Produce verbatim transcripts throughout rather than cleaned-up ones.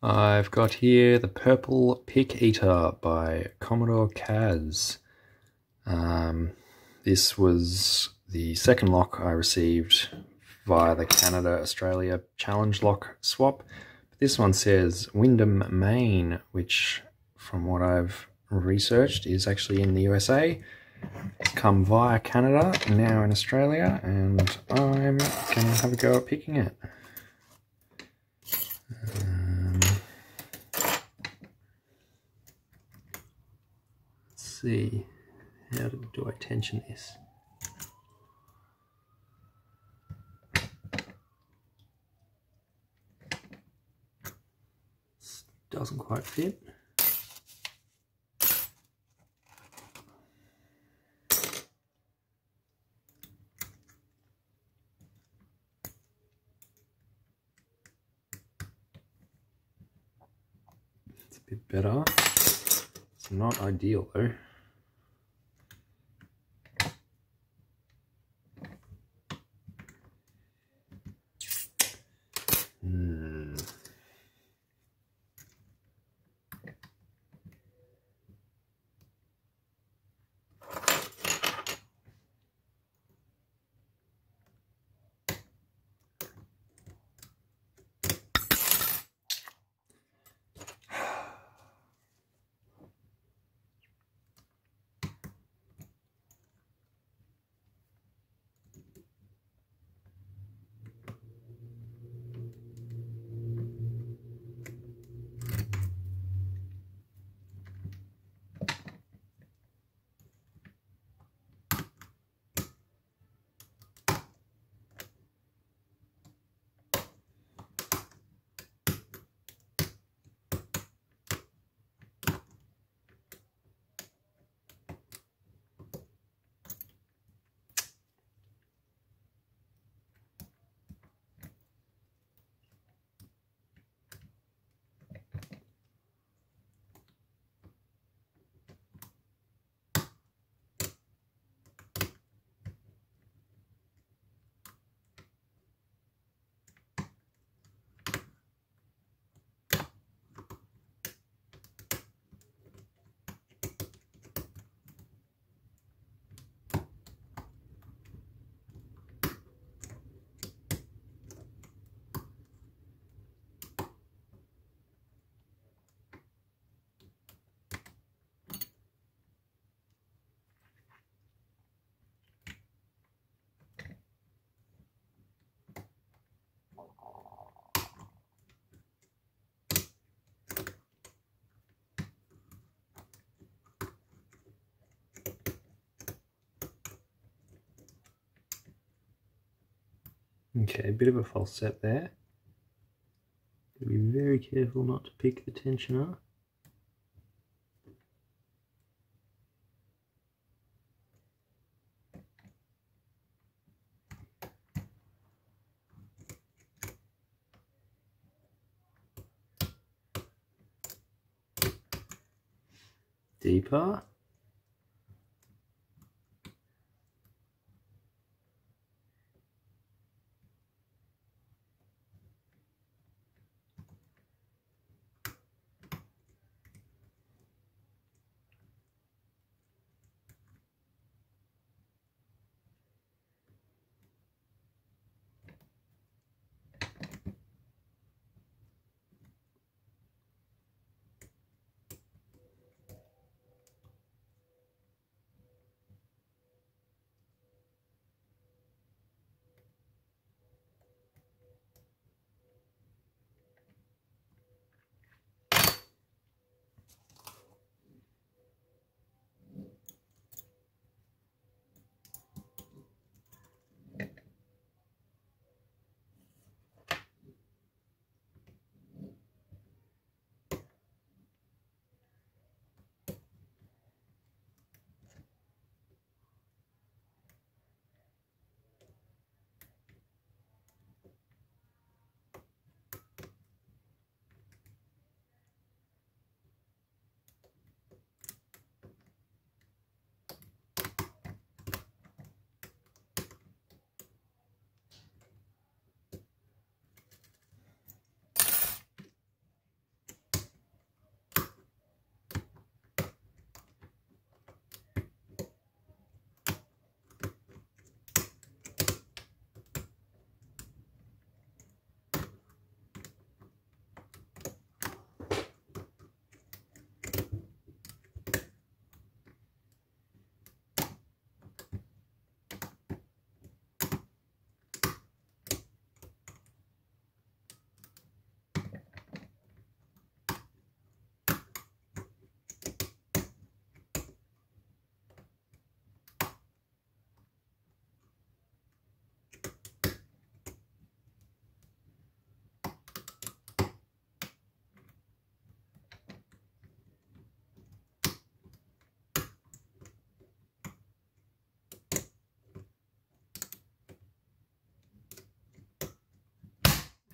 I've got here the Purple Pick Eater by CommodoreKazz. Um, this was the second lock I received via the Canada-Australia Challenge lock swap. This one says Wyndham, Maine, which from what I've researched is actually in the U S A. It's come via Canada, now in Australia, and I'm going to have a go at picking it. Um, let's see, how do, do I tension this? This doesn't quite fit. It's a bit better. It's not ideal though. Hmm. Okay, a bit of a false set there. Gotta be very careful not to pick the tensioner. Deeper.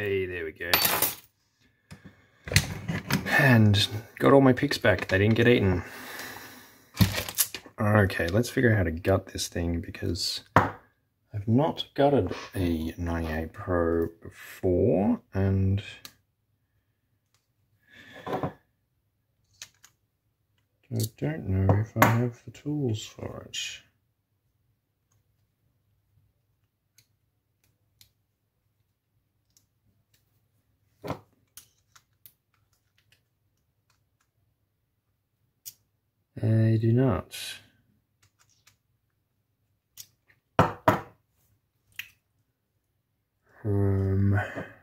Hey, there we go. And got all my picks back. They didn't get eaten. Okay, let's figure out how to gut this thing, because I've not gutted a ninety-eight Pro before, and I don't know if I have the tools for it. I do not. Um...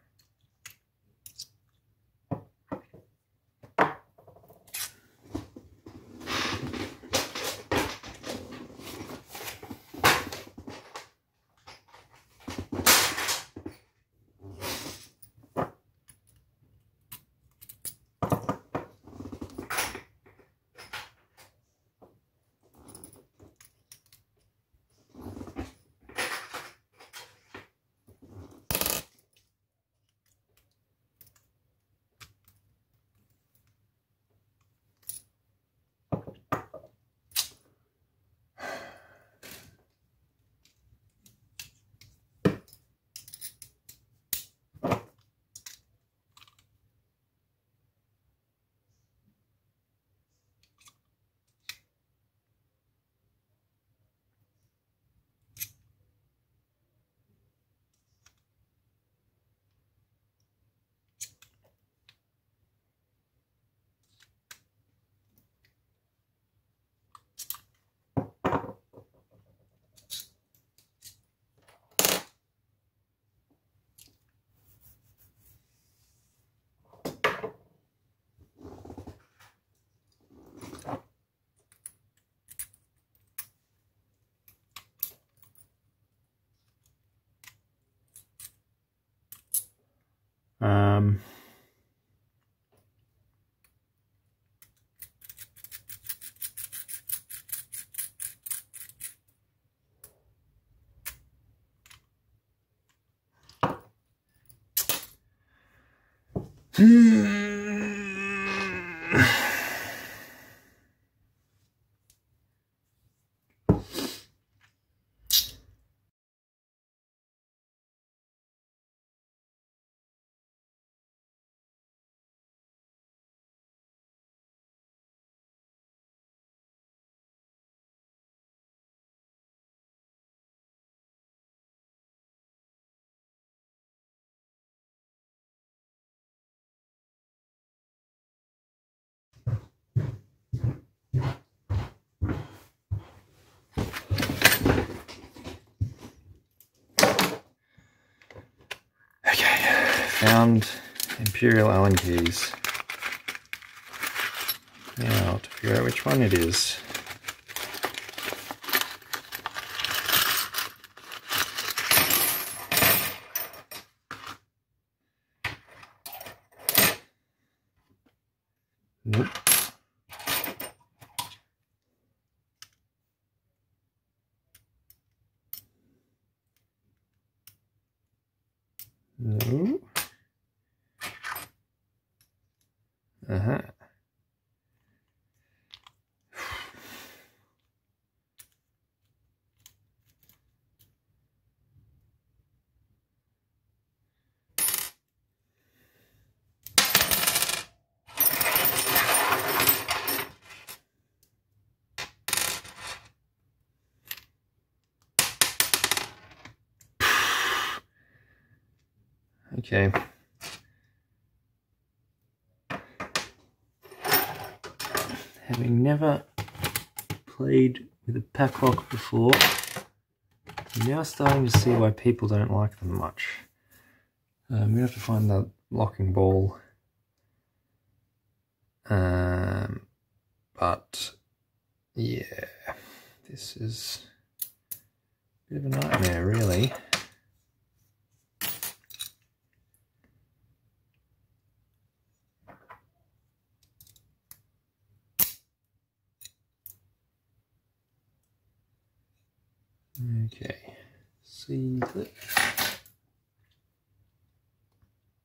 Um... Found Imperial Allen keys. Now to figure out which one it is. Nope. No. Uh-huh. Okay. Having never played with a pack lock before, I'm now starting to see why people don't like them much. Uh, I'm going to have to find the locking ball. Um, but, yeah, this is a bit of a nightmare, really. Okay, C clip.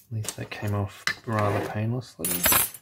At least that came off rather painlessly.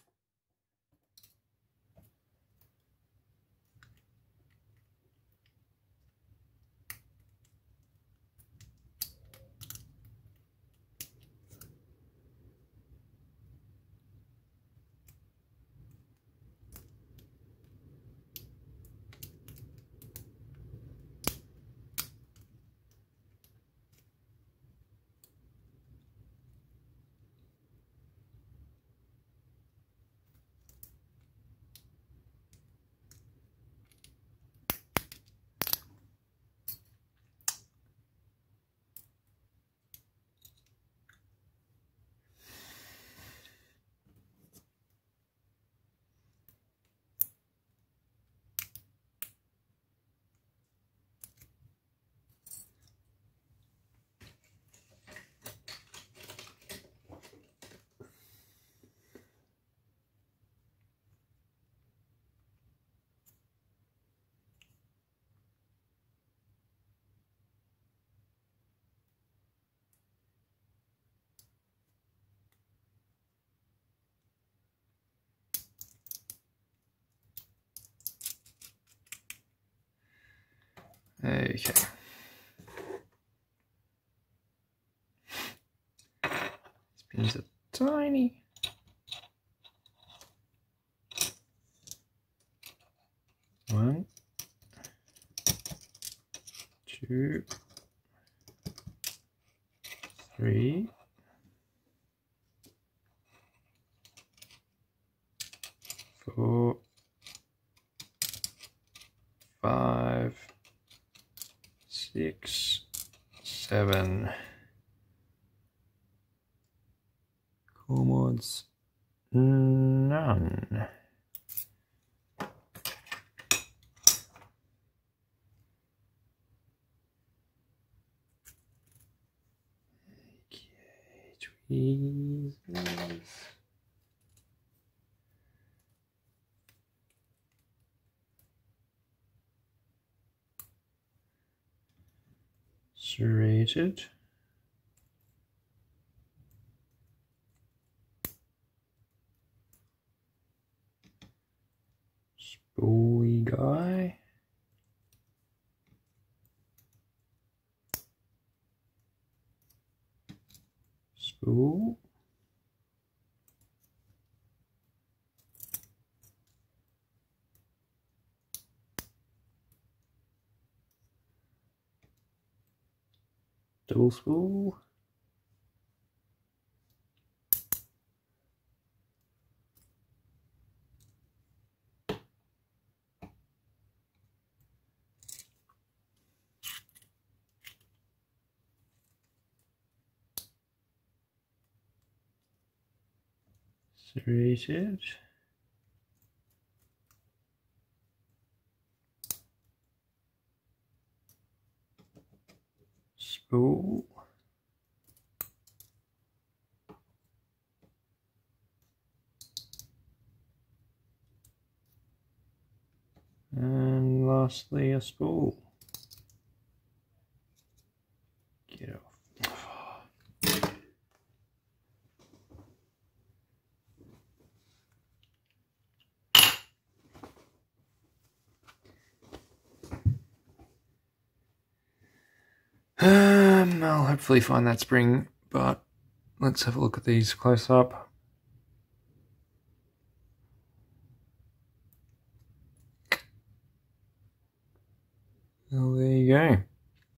Okay. These pins are tiny. One, two, three, four, five, six, seven. Chords, none. Okay, tweezers. Serrated. Spoolie guy. Spool. Double spool. Serrated. Spool. And lastly, a spool. Get off. Um, I'll hopefully find that spring, but let's have a look at these close up. Well, there you go.